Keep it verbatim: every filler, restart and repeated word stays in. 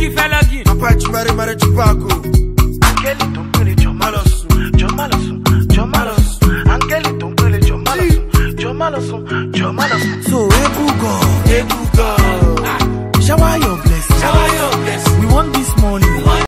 Felagi. Papa Chimare Mare Chipago. Angelito Pele Jomalosun, Jomalosun, Jomalosun. Angelito Pele Jomalosun, Jomalosun.